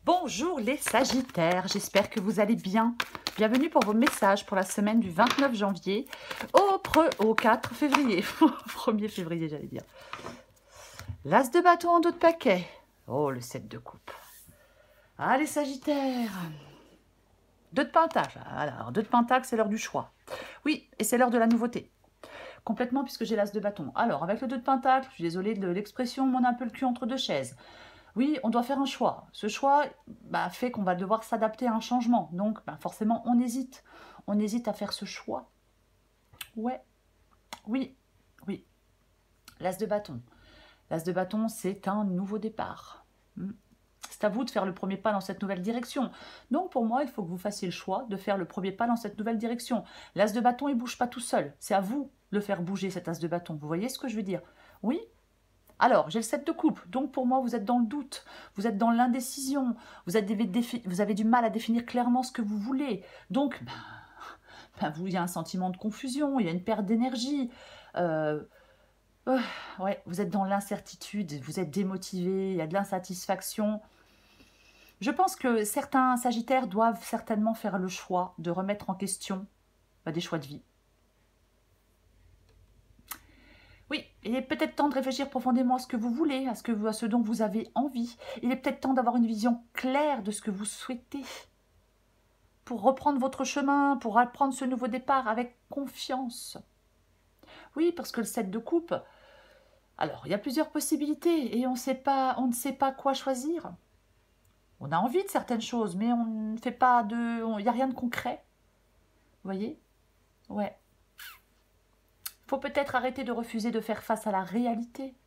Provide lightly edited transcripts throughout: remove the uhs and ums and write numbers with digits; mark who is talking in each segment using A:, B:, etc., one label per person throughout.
A: Bonjour les Sagittaires, j'espère que vous allez bien. Bienvenue pour vos messages pour la semaine du 29 janvier au 4 février. 1er février, j'allais dire. L'As de bâton en dos de paquet. Oh, le 7 de coupe. Ah, les Sagittaires. 2 de pentacle. Alors, 2 de pentacle, c'est l'heure du choix. Oui, et c'est l'heure de la nouveauté. Complètement, puisque j'ai l'As de bâton. Alors, avec le 2 de pentacle, je suis désolée de l'expression, on a un peu le cul entre deux chaises. Oui, on doit faire un choix. Ce choix fait qu'on va devoir s'adapter à un changement. Donc, forcément, on hésite. On hésite à faire ce choix. Ouais, oui, oui. L'As de bâton. L'As de bâton, c'est un nouveau départ. C'est à vous de faire le premier pas dans cette nouvelle direction. Donc, pour moi, il faut que vous fassiez le choix de faire le premier pas dans cette nouvelle direction. L'As de bâton, il ne bouge pas tout seul. C'est à vous de le faire bouger, cet As de bâton. Vous voyez ce que je veux dire? Oui. Alors, j'ai le 7 de coupe, donc pour moi, vous êtes dans le doute, vous êtes dans l'indécision, vous avez du mal à définir clairement ce que vous voulez. Donc, il y a un sentiment de confusion, il y a une perte d'énergie. Ouais, vous êtes dans l'incertitude, vous êtes démotivé, il y a de l'insatisfaction. Je pense que certains Sagittaires doivent certainement faire le choix de remettre en question des choix de vie. Oui, il est peut-être temps de réfléchir profondément à ce que vous voulez, à ce dont vous avez envie. Il est peut-être temps d'avoir une vision claire de ce que vous souhaitez pour reprendre votre chemin, pour apprendre ce nouveau départ avec confiance. Oui, parce que le 7 de coupe, alors il y a plusieurs possibilités et on ne sait pas quoi choisir. On a envie de certaines choses, mais on ne fait pas il n'y a rien de concret. Vous voyez? Ouais. Il faut peut-être arrêter de refuser de faire face à la réalité.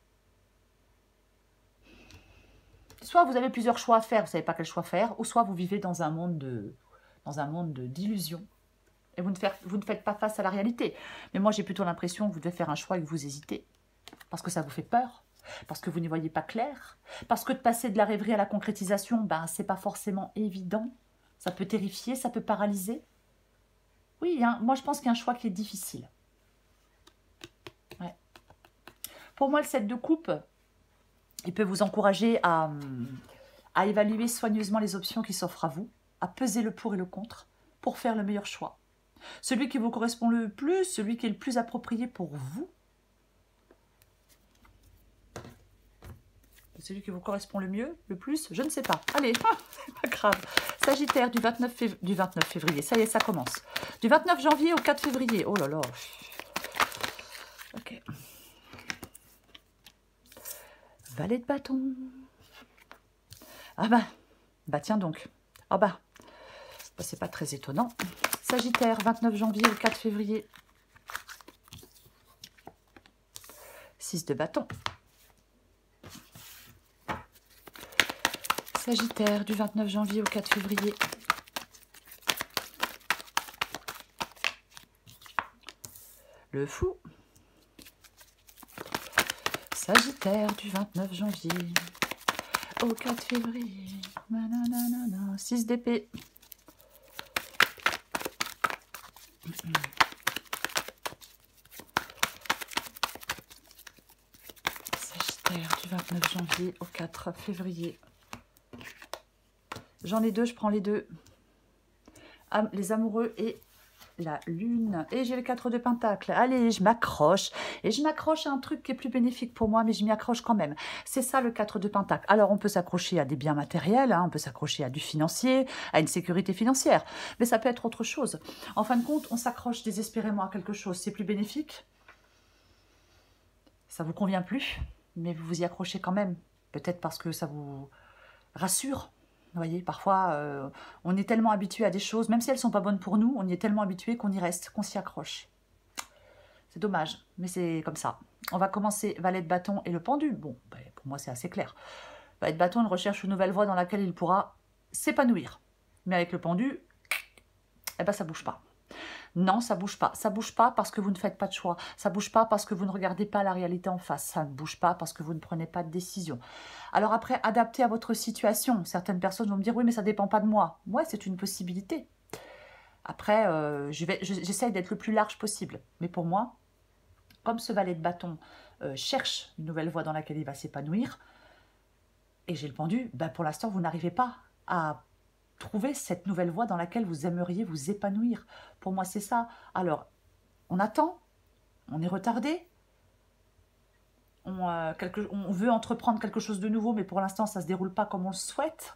A: Soit vous avez plusieurs choix à faire, vous ne savez pas quel choix faire, ou soit vous vivez dans un monde d'illusions et vous ne faites pas face à la réalité. Mais moi, j'ai plutôt l'impression que vous devez faire un choix et que vous hésitez, parce que ça vous fait peur, parce que vous n'y voyez pas clair, parce que de passer de la rêverie à la concrétisation, c'est pas forcément évident. Ça peut terrifier, ça peut paralyser. Oui, moi, je pense qu'il y a un choix qui est difficile. Ouais. Pour moi, le 7 de coupe, il peut vous encourager à évaluer soigneusement les options qui s'offrent à vous, à peser le pour et le contre, pour faire le meilleur choix. Celui qui vous correspond le plus, celui qui est le plus approprié pour vous. Celui qui vous correspond le mieux, le plus, je ne sais pas. Allez, c'est pas grave. Sagittaire du 29 février, ça y est, ça commence. Du 29 janvier au 4 février, oh là là. Ok. Valet de bâton. Ah bah tiens donc. Ah bah c'est pas très étonnant. Sagittaire, 29 janvier au 4 février. 6 de bâton. Sagittaire, du 29 janvier au 4 février. Le fou. Sagittaire, du 29 janvier au 4 février. 6 d'épée. Sagittaire, du 29 janvier au 4 février. J'en ai deux, je prends les deux. Les amoureux et la lune. Et j'ai le 4 de pentacle. Allez, je m'accroche. Et je m'accroche à un truc qui est plus bénéfique pour moi, mais je m'y accroche quand même. C'est ça le 4 de pentacle. Alors, on peut s'accrocher à des biens matériels, on peut s'accrocher à du financier, à une sécurité financière. Mais ça peut être autre chose. En fin de compte, on s'accroche désespérément à quelque chose. C'est plus bénéfique. Ça vous convient plus, mais vous vous y accrochez quand même. Peut-être parce que ça vous rassure. Vous voyez, parfois, on est tellement habitué à des choses, même si elles ne sont pas bonnes pour nous, on y est tellement habitué qu'on y reste, qu'on s'y accroche. C'est dommage, mais c'est comme ça. On va commencer valet de bâton et le pendu. Bon, pour moi, c'est assez clair. Valet de bâton, il recherche une nouvelle voie dans laquelle il pourra s'épanouir. Mais avec le pendu, ça ne bouge pas. Non, ça ne bouge pas. Ça ne bouge pas parce que vous ne faites pas de choix. Ça ne bouge pas parce que vous ne regardez pas la réalité en face. Ça ne bouge pas parce que vous ne prenez pas de décision. Alors après, adapté à votre situation. Certaines personnes vont me dire, oui, mais ça ne dépend pas de moi. Ouais, c'est une possibilité. Après, j'essaye d'être le plus large possible. Mais pour moi, comme ce valet de bâton cherche une nouvelle voie dans laquelle il va s'épanouir, et j'ai le pendu, pour l'instant, vous n'arrivez pas à trouver cette nouvelle voie dans laquelle vous aimeriez vous épanouir. Pour moi, c'est ça. Alors, on attend, on est retardé, on veut entreprendre quelque chose de nouveau, mais pour l'instant, ça ne se déroule pas comme on le souhaite.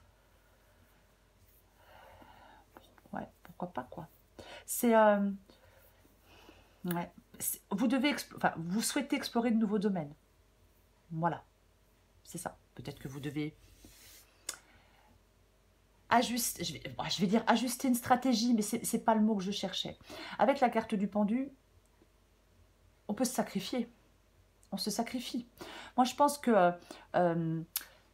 A: Ouais, pourquoi pas, quoi. C'est... ouais. Vous devez vous souhaitez explorer de nouveaux domaines. Voilà, c'est ça. Peut-être que vous devez ajuster, je vais dire ajuster une stratégie, mais c'est pas le mot que je cherchais. Avec la carte du pendu, on peut se sacrifier. On se sacrifie. Moi, je pense que... ouais.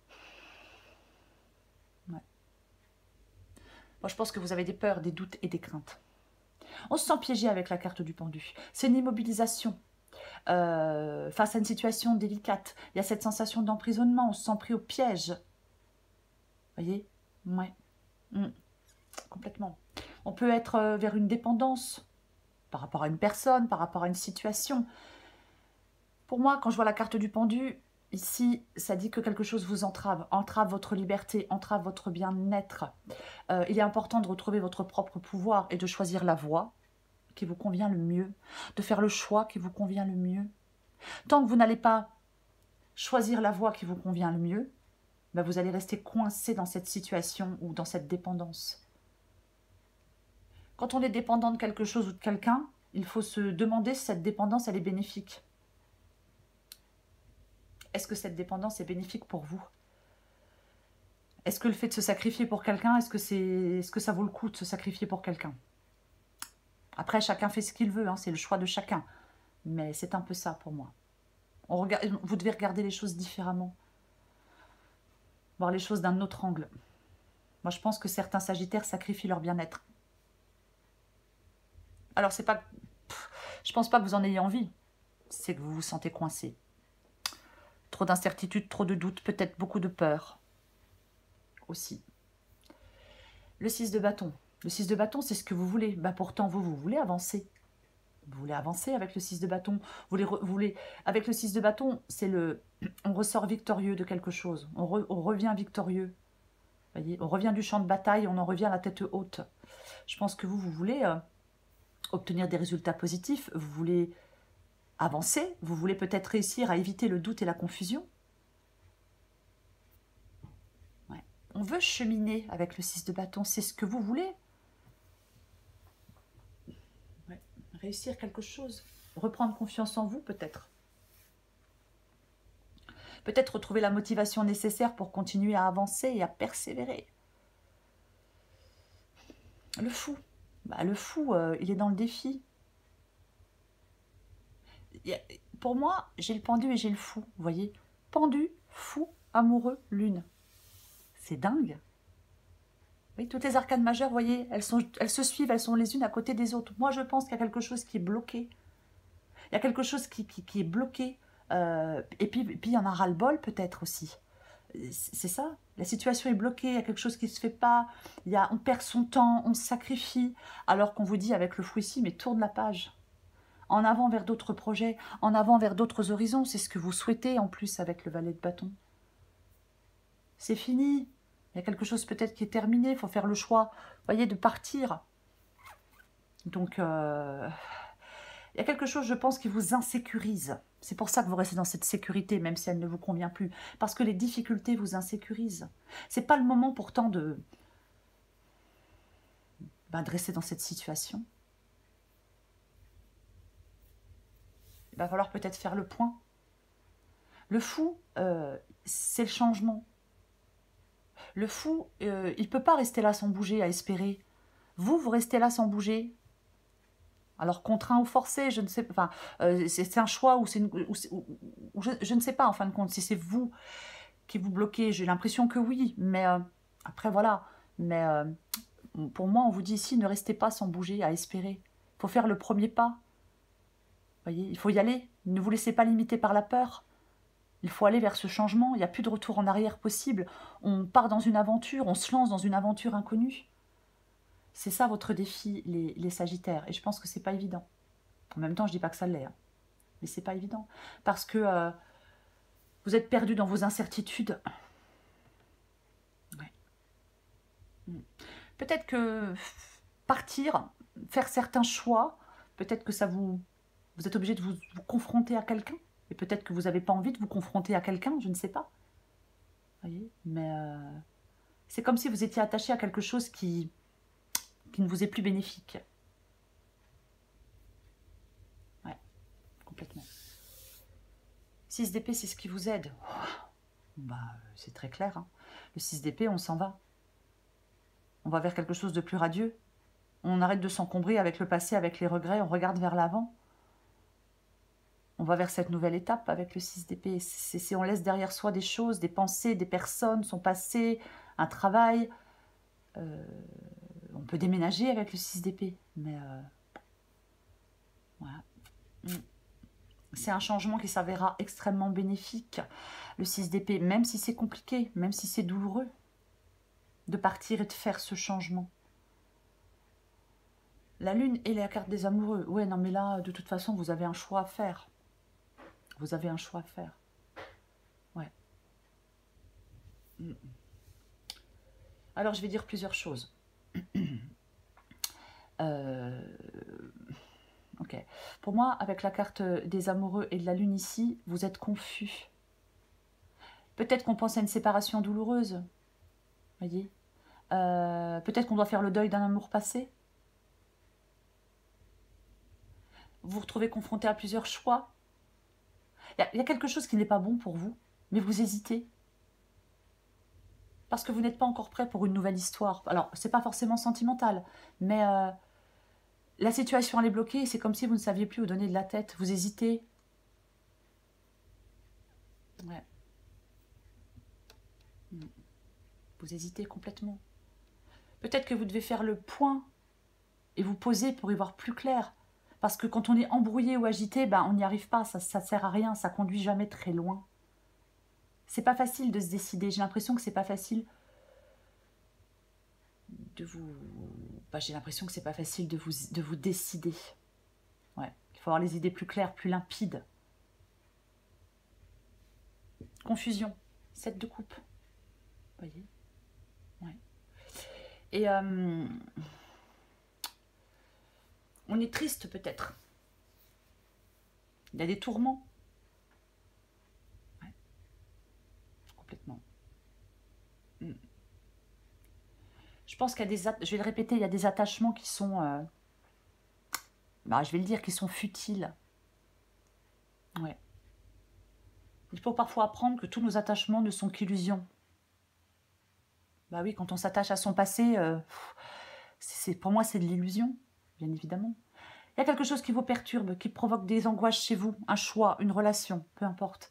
A: Moi, je pense que vous avez des peurs, des doutes et des craintes. On se sent piégé avec la carte du pendu. C'est une immobilisation. Face à une situation délicate. Il y a cette sensation d'emprisonnement. On se sent pris au piège. Vous voyez? Ouais. Complètement. On peut être vers une dépendance par rapport à une personne, par rapport à une situation. Pour moi, quand je vois la carte du pendu, ici, ça dit que quelque chose vous entrave votre liberté, entrave votre bien-être. Il est important de retrouver votre propre pouvoir et de choisir la voie qui vous convient le mieux, de faire le choix qui vous convient le mieux. Tant que vous n'allez pas choisir la voie qui vous convient le mieux, ben vous allez rester coincé dans cette situation ou dans cette dépendance. Quand on est dépendant de quelque chose ou de quelqu'un, il faut se demander si cette dépendance elle est bénéfique. Est-ce que cette dépendance est bénéfique pour vous? Est-ce que le fait de se sacrifier pour quelqu'un, est-ce que ça vaut le coup de se sacrifier pour quelqu'un? Après, chacun fait ce qu'il veut, hein, c'est le choix de chacun. Mais c'est un peu ça pour moi. Vous devez regarder les choses différemment. Voir les choses d'un autre angle. Moi, je pense que certains sagittaires sacrifient leur bien-être. Alors, c'est pas... je pense pas que vous en ayez envie. C'est que vous vous sentez coincé. Trop d'incertitudes, trop de doutes, peut-être beaucoup de peur. Aussi. Le 6 de bâton. Le 6 de bâton, c'est ce que vous voulez. Bah, pourtant, vous voulez avancer. Vous voulez avancer avec le 6 de bâton. Avec le 6 de bâton, c'est le... on ressort victorieux de quelque chose. On revient victorieux. Voyez, on revient du champ de bataille, on en revient à la tête haute. Je pense que vous voulez obtenir des résultats positifs. Vous voulez avancer. Vous voulez peut-être réussir à éviter le doute et la confusion. Ouais. On veut cheminer avec le 6 de bâton. C'est ce que vous voulez. Réussir quelque chose, reprendre confiance en vous peut-être. Peut-être retrouver la motivation nécessaire pour continuer à avancer et à persévérer. Le fou, le fou, il est dans le défi. Pour moi, j'ai le pendu et j'ai le fou, vous voyez. Pendu, fou, amoureux, lune. C'est dingue. Oui, toutes les arcanes majeures, vous voyez, elles se suivent, elles sont les unes à côté des autres. Moi, je pense qu'il y a quelque chose qui est bloqué. Il y a quelque chose qui est bloqué. Et puis, il y en a ras-le-bol peut-être aussi. C'est ça, la situation est bloquée, il y a quelque chose qui ne se fait pas. On perd son temps, on se sacrifie. Alors qu'on vous dit avec le fou ici, mais tourne la page. En avant vers d'autres projets, en avant vers d'autres horizons. C'est ce que vous souhaitez en plus avec le valet de bâton. C'est fini. Il y a quelque chose peut-être qui est terminé, il faut faire le choix, vous voyez, de partir. Donc, il y a quelque chose, je pense, qui vous insécurise. C'est pour ça que vous restez dans cette sécurité, même si elle ne vous convient plus. Parce que les difficultés vous insécurisent. Ce n'est pas le moment pourtant de rester dans cette situation. Il va falloir peut-être faire le point. Le fou, c'est le changement. Le fou, il ne peut pas rester là sans bouger, à espérer. Vous restez là sans bouger. Alors, contraint ou forcé, je ne sais pas. Enfin, c'est un choix ou je ne sais pas, en fin de compte, si c'est vous qui vous bloquez. J'ai l'impression que oui. Mais après, voilà. Mais pour moi, on vous dit ici, ne restez pas sans bouger, à espérer. Il faut faire le premier pas. Vous voyez, il faut y aller. Ne vous laissez pas limiter par la peur. Il faut aller vers ce changement. Il n'y a plus de retour en arrière possible. On part dans une aventure, on se lance dans une aventure inconnue. C'est ça votre défi, les Sagittaires. Et je pense que c'est pas évident. En même temps, je dis pas que ça l'est. Hein. Mais c'est pas évident. Parce que vous êtes perdu dans vos incertitudes. Ouais. Peut-être que partir, faire certains choix, peut-être que ça vous êtes obligé de vous confronter à quelqu'un. Et peut-être que vous n'avez pas envie de vous confronter à quelqu'un, je ne sais pas. Voyez, mais c'est comme si vous étiez attaché à quelque chose qui ne vous est plus bénéfique. Ouais, complètement. 6 d'épée, c'est ce qui vous aide. Bah, c'est très clair. Hein. Le 6 d'épée, on s'en va. On va vers quelque chose de plus radieux. On arrête de s'encombrer avec le passé, avec les regrets. On regarde vers l'avant. On va vers cette nouvelle étape avec le 6 d'épée. Si on laisse derrière soi des choses, des pensées, des personnes, son passé, un travail. On peut déménager avec le 6 d'épée. Mais voilà. C'est un changement qui s'avérera extrêmement bénéfique. Le 6 d'épée, même si c'est compliqué, même si c'est douloureux, de partir et de faire ce changement. La lune et la carte des amoureux. Ouais, non, mais là, de toute façon, vous avez un choix à faire. Vous avez un choix à faire. Ouais. Alors, je vais dire plusieurs choses. Ok. Pour moi, avec la carte des amoureux et de la lune ici, vous êtes confus. Peut-être qu'on pense à une séparation douloureuse. Voyez. Peut-être qu'on doit faire le deuil d'un amour passé. Vous vous retrouvez confronté à plusieurs choix. Il y a quelque chose qui n'est pas bon pour vous, mais vous hésitez. Parce que vous n'êtes pas encore prêt pour une nouvelle histoire. Alors, c'est pas forcément sentimental, mais la situation elle est bloquée et c'est comme si vous ne saviez plus où donner de la tête. Vous hésitez. Ouais. Vous hésitez complètement. Peut-être que vous devez faire le point et vous poser pour y voir plus clair. Parce que quand on est embrouillé ou agité, ben, on n'y arrive pas, ça ne sert à rien, ça conduit jamais très loin. C'est pas facile de se décider, j'ai l'impression que c'est pas facile de vous... Ben, j'ai l'impression que c'est pas facile de vous décider. Ouais. Il faut avoir les idées plus claires, plus limpides. Confusion, 7 de coupe. Vous voyez? Ouais. Et on est triste peut-être. Il y a des tourments. Ouais. Complètement. Je pense qu'il y a des... Je vais le répéter, il y a des attachements qui sont... bah, je vais le dire, qui sont futiles. Ouais. Il faut parfois apprendre que tous nos attachements ne sont qu'illusions. Bah oui, quand on s'attache à son passé, pour moi, c'est de l'illusion, bien évidemment. Il y a quelque chose qui vous perturbe, qui provoque des angoisses chez vous, un choix, une relation, peu importe.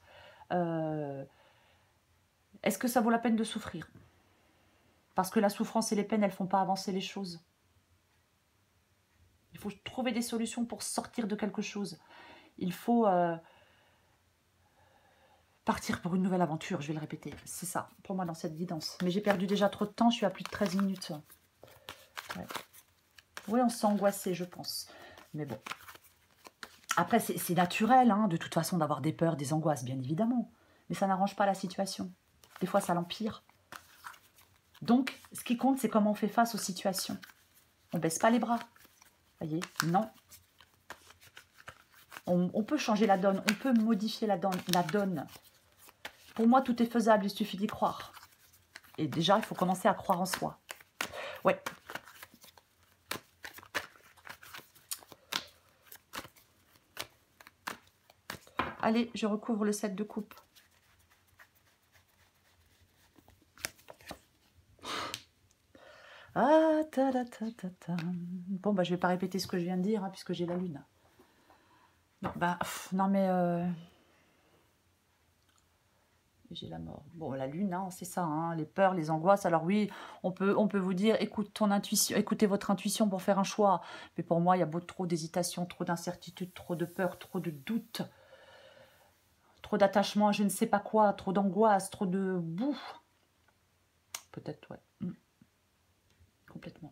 A: Est-ce que ça vaut la peine de souffrir? Parce que la souffrance et les peines, elles ne font pas avancer les choses. Il faut trouver des solutions pour sortir de quelque chose. Il faut partir pour une nouvelle aventure, je vais le répéter. C'est ça, pour moi, dans cette guidance. Mais j'ai perdu déjà trop de temps, je suis à plus de 13 minutes. Ouais. Oui, on se sent angoissé, je pense. Mais bon. Après, c'est naturel, hein, de toute façon, d'avoir des peurs, des angoisses, bien évidemment. Mais ça n'arrange pas la situation. Des fois, ça l'empire. Donc, ce qui compte, c'est comment on fait face aux situations. On ne baisse pas les bras. Voyez? Non. On peut changer la donne, on peut modifier la donne. Pour moi, tout est faisable, il suffit d'y croire. Et déjà, il faut commencer à croire en soi. Ouais. Allez, je recouvre le 7 de coupe. Ah, ta, ta, ta, ta, ta. Bon, bah, je vais pas répéter ce que je viens de dire, hein, puisque j'ai la lune. Non, bah, non mais... j'ai la mort. Bon, la lune, hein, c'est ça, hein, les peurs, les angoisses. Alors oui, on peut vous dire, écoute ton intuition, écoutez votre intuition pour faire un choix. Mais pour moi, il y a trop d'hésitation, trop d'incertitude, trop de peur, trop de doute, trop d'attachement à je ne sais pas quoi, trop d'angoisse, trop de boue. Peut-être, ouais. Complètement.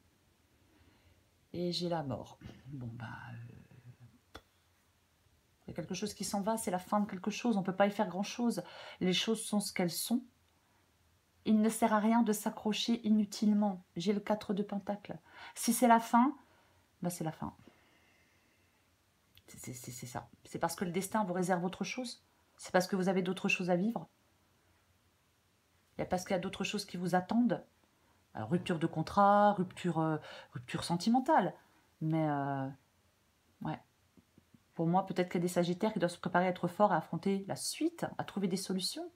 A: Et j'ai la mort. Bon, bah... il y a quelque chose qui s'en va, c'est la fin de quelque chose. On ne peut pas y faire grand-chose. Les choses sont ce qu'elles sont. Il ne sert à rien de s'accrocher inutilement. J'ai le 4 de Pentacle. Si c'est la fin, bah c'est la fin. C'est ça. C'est parce que le destin vous réserve autre chose. C'est parce que vous avez d'autres choses à vivre. Il y a parce qu'il y a d'autres choses qui vous attendent. Alors, rupture de contrat, rupture sentimentale. Mais, ouais. Pour moi, peut-être qu'il y a des Sagittaires qui doivent se préparer à être forts, à affronter la suite, à trouver des solutions.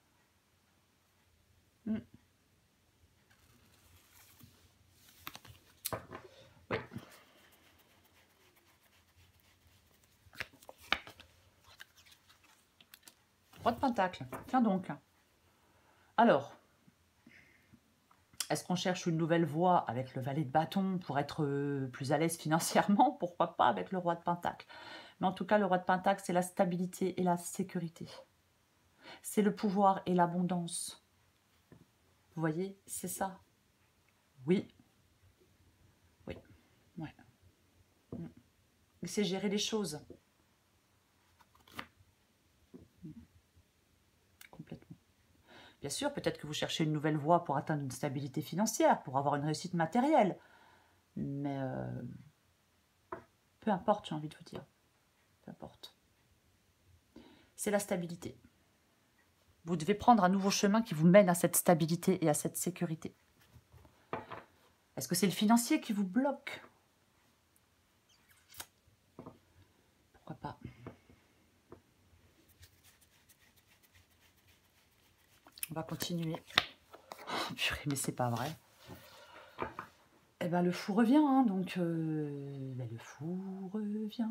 A: Mm. Oui. Roi de Pentacle. Tiens donc. Alors, est-ce qu'on cherche une nouvelle voie avec le valet de bâton pour être plus à l'aise financièrement? Pourquoi pas avec le roi de Pentacle? Mais en tout cas, le roi de Pentacle, c'est la stabilité et la sécurité. C'est le pouvoir et l'abondance. Vous voyez, c'est ça. Oui. Oui. Ouais. C'est gérer les choses. Complètement. Bien sûr, peut-être que vous cherchez une nouvelle voie pour atteindre une stabilité financière, pour avoir une réussite matérielle. Mais peu importe, j'ai envie de vous dire. Peu importe. C'est la stabilité. Vous devez prendre un nouveau chemin qui vous mène à cette stabilité et à cette sécurité. Est-ce que c'est le financier qui vous bloque? Pourquoi pas? On va continuer. Oh, purée, mais c'est pas vrai. Eh ben, le fou revient, hein, donc... ben, le fou revient.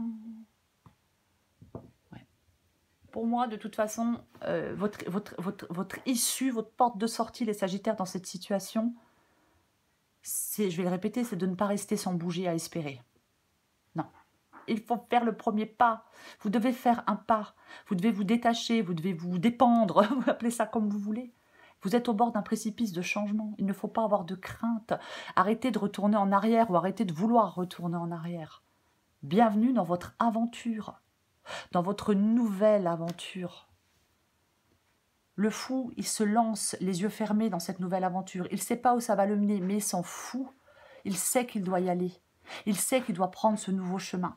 A: Ouais. Pour moi, de toute façon, votre issue, votre porte de sortie, les Sagittaires, dans cette situation, c'est, je vais le répéter, c'est de ne pas rester sans bouger à espérer. Non. Il faut faire le premier pas. Vous devez faire un pas. Vous devez vous détacher, vous devez vous dépendre, vous appelez ça comme vous voulez. Vous êtes au bord d'un précipice de changement. Il ne faut pas avoir de crainte. Arrêtez de retourner en arrière ou arrêtez de vouloir retourner en arrière. Bienvenue dans votre aventure, dans votre nouvelle aventure. Le fou, il se lance les yeux fermés dans cette nouvelle aventure. Il ne sait pas où ça va le mener, mais il s'en fout. Il sait qu'il doit y aller. Il sait qu'il doit prendre ce nouveau chemin.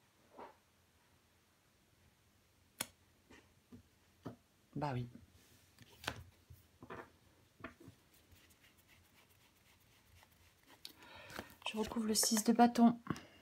A: Bah oui. Je recouvre le 6 de bâton.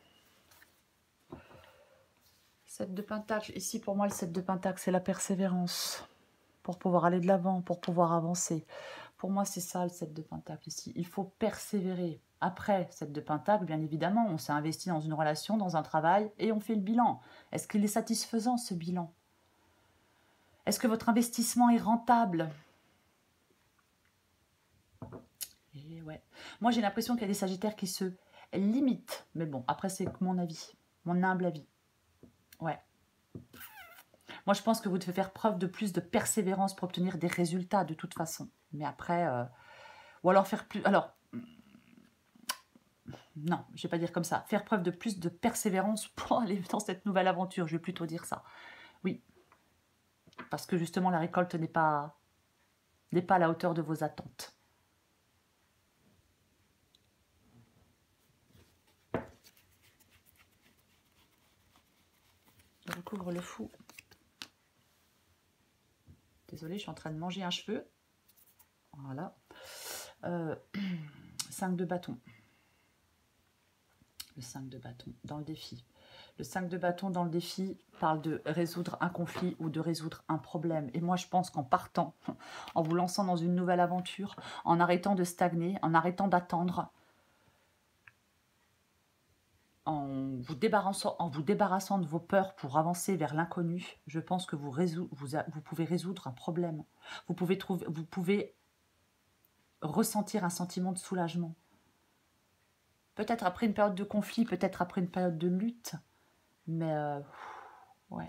A: 7 de pentacle. Ici, pour moi, le 7 de pentacle, c'est la persévérance. Pour pouvoir aller de l'avant, pour pouvoir avancer. Pour moi, c'est ça, le 7 de pentacle ici. Il faut persévérer. Après 7 de pentacle, bien évidemment, on s'est investi dans une relation, dans un travail, et on fait le bilan. Est-ce qu'il est satisfaisant, ce bilan? Est-ce que votre investissement est rentable? Et ouais. Moi, j'ai l'impression qu'il y a des Sagittaires qui se limitent. Mais bon, après, c'est mon avis, mon humble avis. Ouais. Moi, je pense que vous devez faire preuve de plus de persévérance pour obtenir des résultats, de toute façon. Mais après... ou alors faire plus... Alors... Non, je ne vais pas dire comme ça. Faire preuve de plus de persévérance pour aller dans cette nouvelle aventure. Je vais plutôt dire ça. Oui. Parce que justement, la récolte n'est pas à la hauteur de vos attentes. Je recouvre le fou. Désolée, je suis en train de manger un cheveu. Voilà. 5 de bâton. Le 5 de bâton dans le défi. Le 5 de bâton dans le défi parle de résoudre un conflit ou de résoudre un problème. Et moi, je pense qu'en partant, en vous lançant dans une nouvelle aventure, en arrêtant de stagner, en arrêtant d'attendre, en vous débarrassant de vos peurs pour avancer vers l'inconnu, je pense que vous pouvez résoudre un problème. Vous pouvez ressentir un sentiment de soulagement. Peut-être après une période de conflit, peut-être après une période de lutte, mais ouais.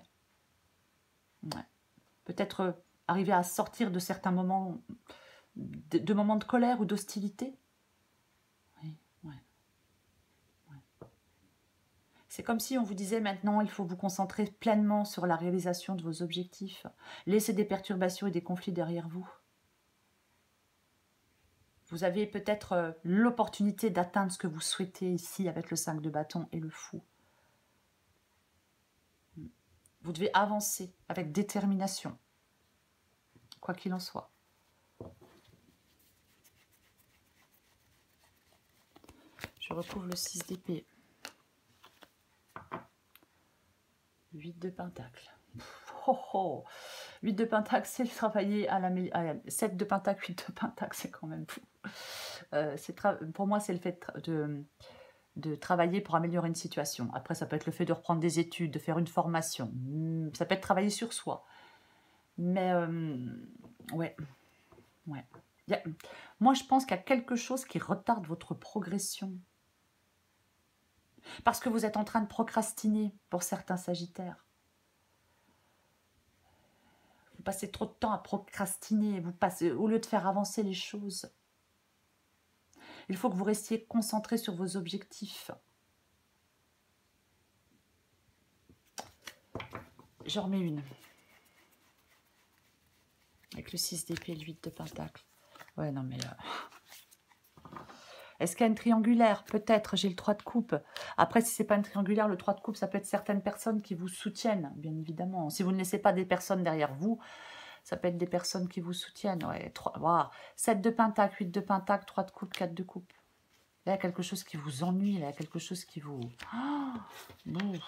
A: Peut-être arriver à sortir de certains moments, de moments de colère ou d'hostilité. Oui, ouais. C'est comme si on vous disait maintenant, il faut vous concentrer pleinement sur la réalisation de vos objectifs. Laissez des perturbations et des conflits derrière vous. Vous avez peut-être l'opportunité d'atteindre ce que vous souhaitez ici avec le 5 de bâton et le fou. Vous devez avancer avec détermination, quoi qu'il en soit. Je recouvre le 6 d'épée. 8 de pentacle. Oh, oh. 8 de pentacle, c'est le travailler à la... 7 de pentacle, 8 de pentacle, c'est quand même fou. Pour moi, c'est le fait de travailler pour améliorer une situation. Après, ça peut être le fait de reprendre des études, de faire une formation. Ça peut être travailler sur soi. Mais, ouais. Moi, je pense qu'il y a quelque chose qui retarde votre progression. Parce que vous êtes en train de procrastiner pour certains sagittaires. Vous passez trop de temps à procrastiner, au lieu de faire avancer les choses. Il faut que vous restiez concentré sur vos objectifs. J'en remets une. Avec le 6 d'épée et le 8 de pentacle. Ouais, non mais... Est-ce qu'il y a une triangulaire? Peut-être, j'ai le 3 de coupe. Après, si ce n'est pas une triangulaire, le 3 de coupe, ça peut être certaines personnes qui vous soutiennent, bien évidemment. Si vous ne laissez pas des personnes derrière vous, ça peut être des personnes qui vous soutiennent. Ouais, 3, wow. 7 de pentacle, 8 de pentacle, 3 de coupe, 4 de coupe. Là, il y a quelque chose qui vous ennuie, là, il y a quelque chose qui vous... Ouais.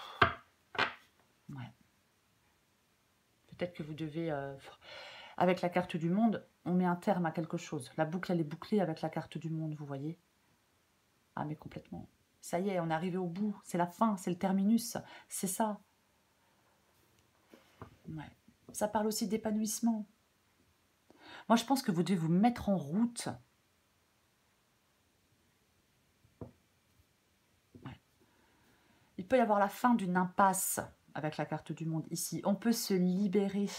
A: Peut-être que vous devez... Avec la carte du monde, on met un terme à quelque chose. La boucle, elle est bouclée avec la carte du monde, vous voyez? Ah, mais complètement. Ça y est, on est arrivé au bout. C'est la fin, c'est le terminus. C'est ça. Ouais. Ça parle aussi d'épanouissement. Moi, je pense que vous devez vous mettre en route. Ouais. Il peut y avoir la fin d'une impasse avec la carte du monde ici. On peut se libérer.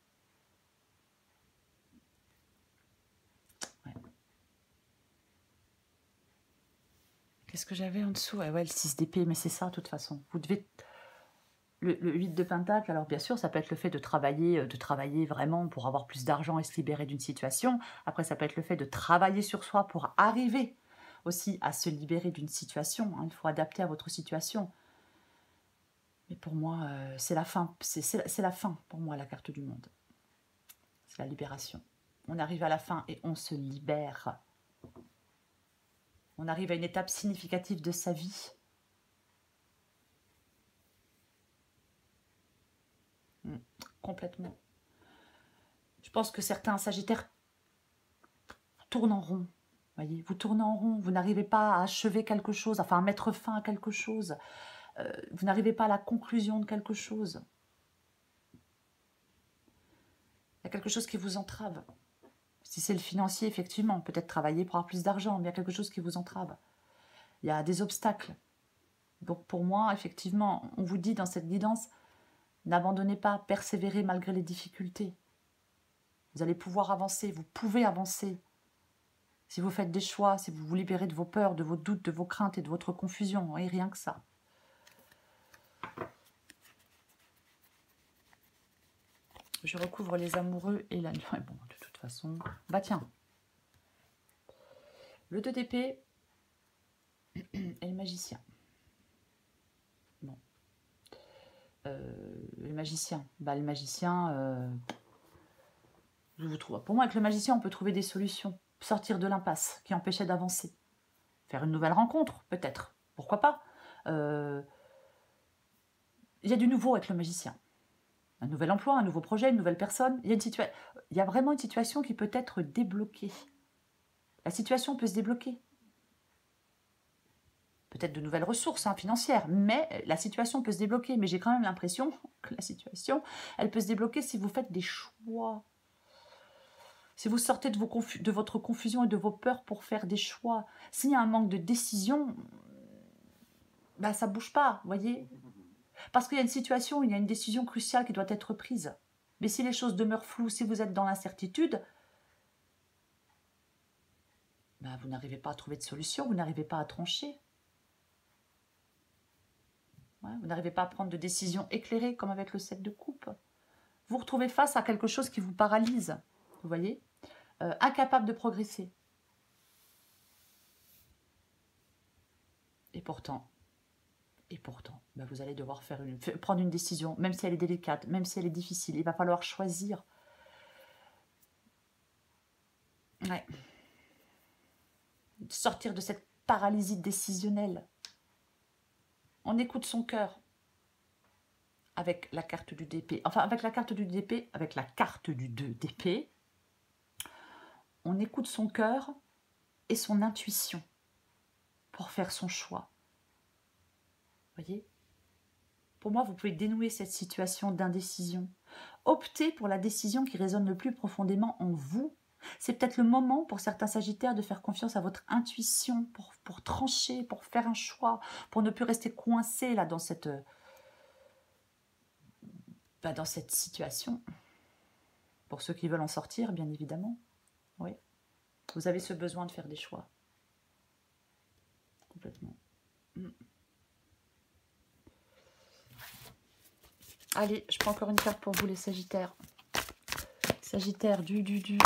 A: Ouais. Qu'est-ce que j'avais en dessous? Ouais, le 6 d'épée, mais c'est ça, de toute façon. Vous devez... Le 8 de pentacle, alors bien sûr, ça peut être le fait de travailler vraiment pour avoir plus d'argent et se libérer d'une situation. Après, ça peut être le fait de travailler sur soi pour arriver aussi à se libérer d'une situation. Hein. Il faut adapter à votre situation. Mais pour moi, c'est la fin. C'est la fin, pour moi, la carte du monde. C'est la libération. On arrive à la fin et on se libère. On arrive à une étape significative de sa vie. Complètement. Je pense que certains sagittaires tournent en rond. Voyez, vous tournez en rond, vous n'arrivez pas à achever quelque chose, enfin à mettre fin à quelque chose. Vous n'arrivez pas à la conclusion de quelque chose. Il y a quelque chose qui vous entrave. Si c'est le financier, effectivement, peut-être travailler pour avoir plus d'argent, mais il y a quelque chose qui vous entrave. Il y a des obstacles. Donc pour moi, effectivement, on vous dit dans cette guidance, n'abandonnez pas, persévérez malgré les difficultés. Vous allez pouvoir avancer, vous pouvez avancer. Si vous faites des choix, si vous vous libérez de vos peurs, de vos doutes, de vos craintes et de votre confusion, et rien que ça. Je recouvre les amoureux et la nuit. Bon, de toute façon... Bah tiens. Le 2 d'épée et le magicien. Bon. Le magicien. Bah, le magicien... je vous trouve. Pour moi, avec le magicien, on peut trouver des solutions. Sortir de l'impasse qui empêchait d'avancer. Faire une nouvelle rencontre, peut-être. Pourquoi pas? Il y a du nouveau avec le magicien. Un nouvel emploi, un nouveau projet, une nouvelle personne. Il y a vraiment une situation qui peut être débloquée. La situation peut se débloquer. Peut-être de nouvelles ressources financières, mais la situation peut se débloquer. Mais j'ai quand même l'impression que la situation, elle peut se débloquer si vous faites des choix. Si vous sortez de votre confusion et de vos peurs pour faire des choix. S'il y a un manque de décision, bah, ça ne bouge pas, vous voyez. Parce qu'il y a une situation, il y a une décision cruciale qui doit être prise. Mais si les choses demeurent floues, si vous êtes dans l'incertitude, bah, vous n'arrivez pas à trouver de solution, vous n'arrivez pas à trancher. Ouais, vous n'arrivez pas à prendre de décisions éclairées, comme avec le 7 de coupe. Vous vous retrouvez face à quelque chose qui vous paralyse, vous voyez, incapable de progresser. pourtant, bah, vous allez devoir prendre une décision, même si elle est délicate, même si elle est difficile. Il va falloir choisir. Ouais. Sortir de cette paralysie décisionnelle. On écoute son cœur. Avec la carte du DP. Enfin, avec la carte du DP, avec la carte du 2 d'épée, on écoute son cœur et son intuition pour faire son choix. Voyez? Pour moi, vous pouvez dénouer cette situation d'indécision. Optez pour la décision qui résonne le plus profondément en vous. C'est peut-être le moment pour certains Sagittaires de faire confiance à votre intuition pour trancher, pour faire un choix, pour ne plus rester coincé là dans cette situation. Pour ceux qui veulent en sortir, bien évidemment. Oui. Vous avez ce besoin de faire des choix. Complètement. Allez, je prends encore une carte pour vous, les Sagittaires. Sagittaire du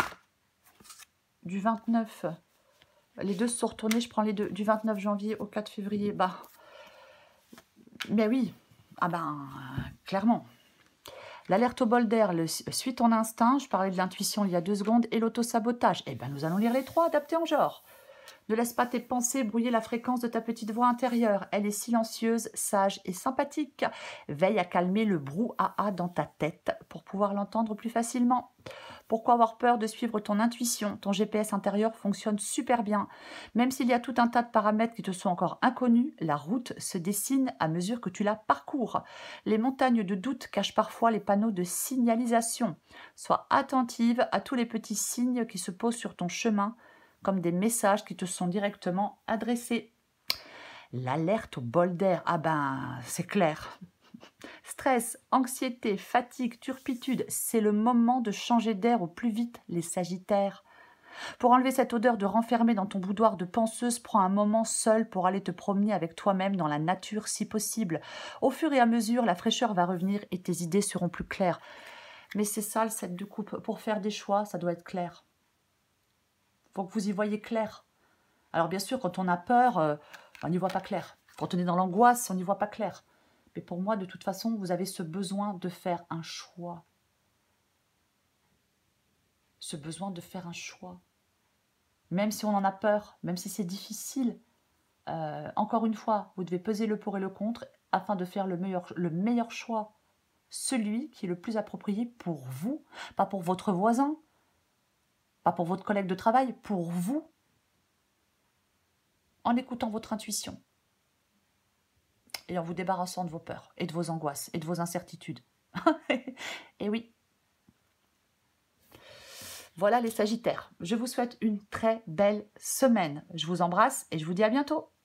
A: 29. Les deux se sont retournés. Je prends les deux. Du 29 janvier au 4 février. Bah, mais oui. Ah ben, clairement. L'alerte au bol d'air, suis ton instinct. Je parlais de l'intuition il y a 2 secondes. Et l'autosabotage. Eh bien, nous allons lire les 3, adaptés en genre. Ne laisse pas tes pensées brouiller la fréquence de ta petite voix intérieure. Elle est silencieuse, sage et sympathique. Veille à calmer le brouhaha dans ta tête pour pouvoir l'entendre plus facilement. Pourquoi avoir peur de suivre ton intuition? Ton GPS intérieur fonctionne super bien. Même s'il y a tout un tas de paramètres qui te sont encore inconnus, la route se dessine à mesure que tu la parcours. Les montagnes de doute cachent parfois les panneaux de signalisation. Sois attentive à tous les petits signes qui se posent sur ton chemin, comme des messages qui te sont directement adressés. L'alerte au bol d'air, ah ben, c'est clair. Stress, anxiété, fatigue, turpitude, c'est le moment de changer d'air au plus vite, les Sagittaires. Pour enlever cette odeur de renfermé dans ton boudoir de penseuse, prends un moment seul pour aller te promener avec toi-même dans la nature si possible. Au fur et à mesure, la fraîcheur va revenir et tes idées seront plus claires. Mais c'est ça le 7 de coupe. Pour faire des choix, ça doit être clair. Faut que vous y voyez clair. Alors bien sûr, quand on a peur, on n'y voit pas clair. Quand on est dans l'angoisse, on n'y voit pas clair. Mais pour moi, de toute façon, vous avez ce besoin de faire un choix. Ce besoin de faire un choix. Même si on en a peur, même si c'est difficile, encore une fois, vous devez peser le pour et le contre afin de faire le meilleur choix. Celui qui est le plus approprié pour vous, pas pour votre voisin, pas pour votre collègue de travail, pour vous, en écoutant votre intuition et en vous débarrassant de vos peurs et de vos angoisses et de vos incertitudes. Et oui. Voilà les Sagittaires. Je vous souhaite une très belle semaine. Je vous embrasse et je vous dis à bientôt.